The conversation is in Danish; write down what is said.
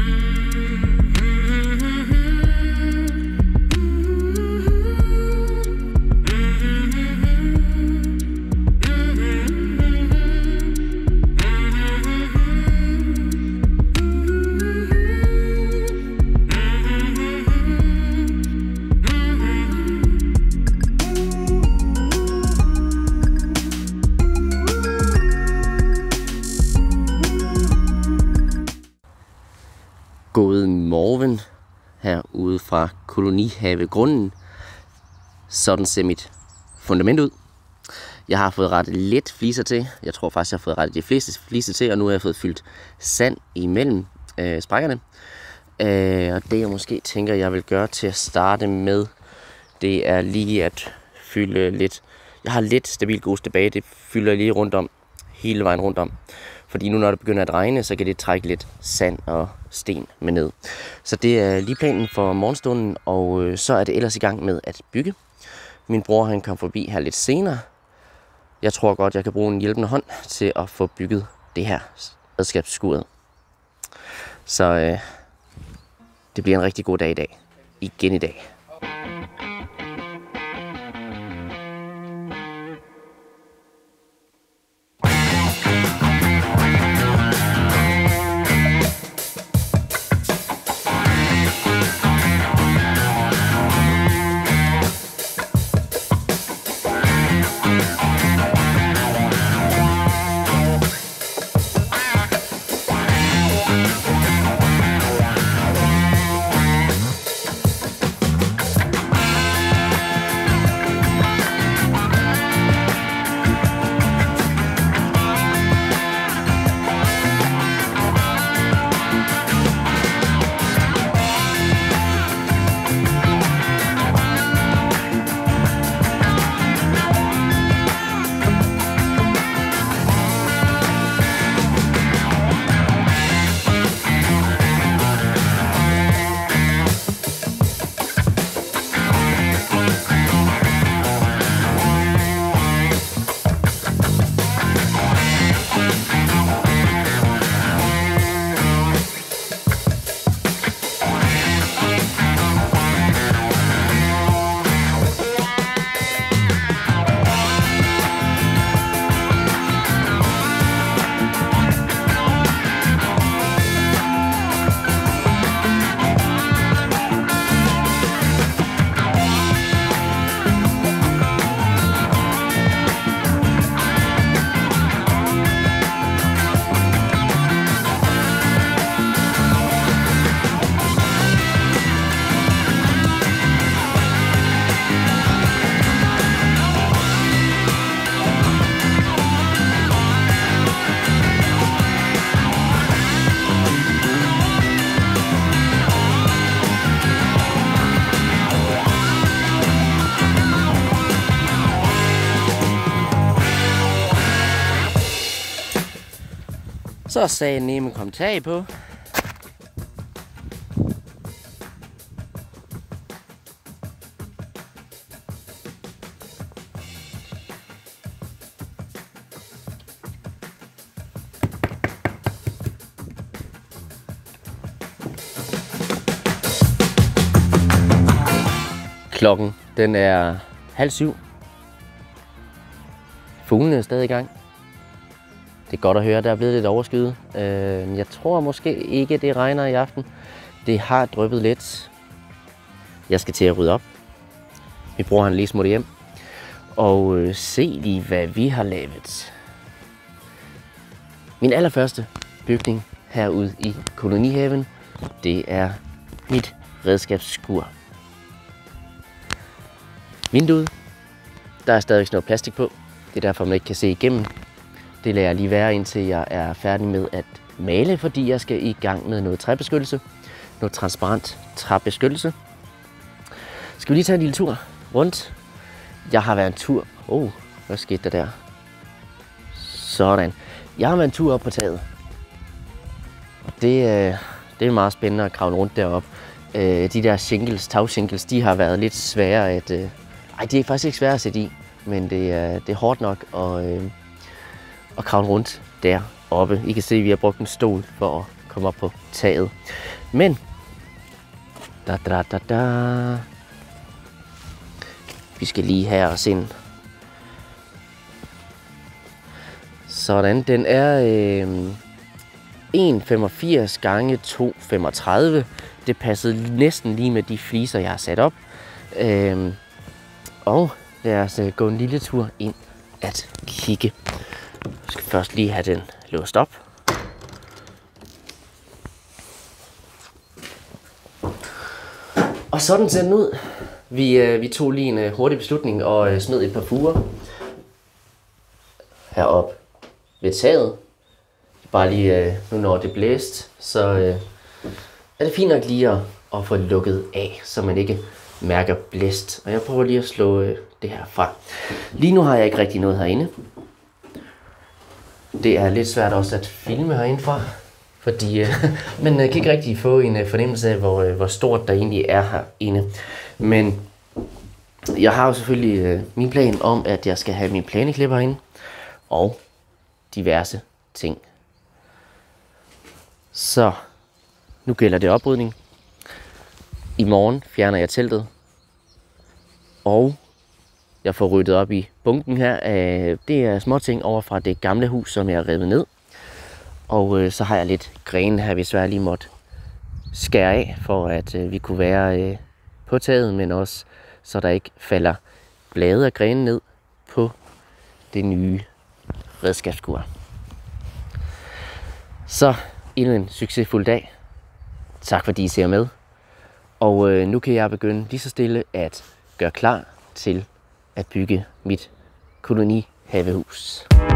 God morgen herude fra kolonihavegrunden. Sådan ser mit fundament ud. Jeg har fået rettet lidt fliser til. Jeg tror faktisk, jeg har fået rettet de fleste fliser til, og nu har jeg fået fyldt sand imellem sprækkerne. Og det jeg måske tænker, jeg vil gøre til at starte med, det er lige at fylde lidt. Jeg har lidt stabilt grus tilbage, det fylder jeg lige rundt om, hele vejen rundt om. Fordi nu når det begynder at regne, så kan det trække lidt sand og sten med ned. Så det er lige planen for morgenstunden, og så er det ellers i gang med at bygge. Min bror han kom forbi her lidt senere. Jeg tror godt, jeg kan bruge en hjælpende hånd til at få bygget det her redskabsskuret. Så det bliver en rigtig god dag i dag. Igen i dag. Så sagde Nemme kom tag på. Klokken den er 6:30. Fuglene er stadig i gang. Det er godt at høre, der er blevet lidt overskyet. Jeg tror måske ikke, det regner i aften. Det har dryppet lidt. Jeg skal til at rydde op. Min bror han lige smuttet hjem. Og se lige, hvad vi har lavet. Min allerførste bygning herude i kolonihaven, det er mit redskabsskur. Vinduet, der er stadig noget plastik på. Det er derfor, man ikke kan se igennem. Det lader jeg lige være, indtil jeg er færdig med at male, fordi jeg skal i gang med noget træbeskyttelse. Noget transparent træbeskyttelse. Skal vi lige tage en lille tur rundt? Jeg har været en tur. Hvad skete der der? Sådan. Jeg har været en tur op på taget. Det er meget spændende at kravle rundt deroppe. De der tagshingles, de har været lidt svære at... de er faktisk ikke svære at sætte i, men det er hårdt nok at kravle rundt deroppe. I kan se, at vi har brugt en stol for at komme op på taget. Men vi skal lige have os ind. Sådan, den er 1,85 gange 2,35. Det passede næsten lige med de fliser, jeg har sat op. Og lad os gå en lille tur ind at kigge. Jeg skal først lige have den låst op. Og sådan ser den ud. Vi tog lige en hurtig beslutning og smed et par fuger herop ved taget. Bare lige nu når det blæst, så er det fint nok lige at få lukket af, så man ikke mærker blæst. Og jeg prøver lige at slå det her fra. Lige nu har jeg ikke rigtig noget herinde. Det er lidt svært også at filme herindefra, fordi man kan ikke rigtig få en fornemmelse af, hvor stort der egentlig er herinde. Men jeg har jo selvfølgelig min plan om, at jeg skal have min plæneklipper herinde og diverse ting. Så nu gælder det oprydning. I morgen fjerner jeg teltet, og jeg får ryddet op i bunken her. Det er små ting over fra det gamle hus, som jeg har revet ned. Og så har jeg lidt grene her, hvis jeg lige måtte skære af, for at vi kunne være på taget, men også så der ikke falder blade og grene ned på det nye redskabsskur. Så endnu en succesfuld dag. Tak fordi I ser med. Og nu kan jeg begynde lige så stille at gøre klar til at bygge mit kolonihavehus.